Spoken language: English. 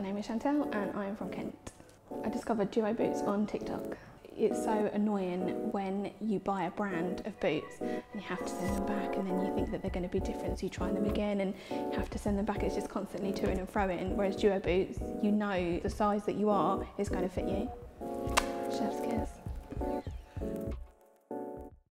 My name is Chantelle and I am from Kent. I discovered DuoBoots on TikTok. It's so annoying when you buy a brand of boots and you have to send them back, and then you think that they're going to be different, so you try them again and you have to send them back. It's just constantly to and froing, whereas DuoBoots, you know the size that you are is going to fit you. Chef's kiss.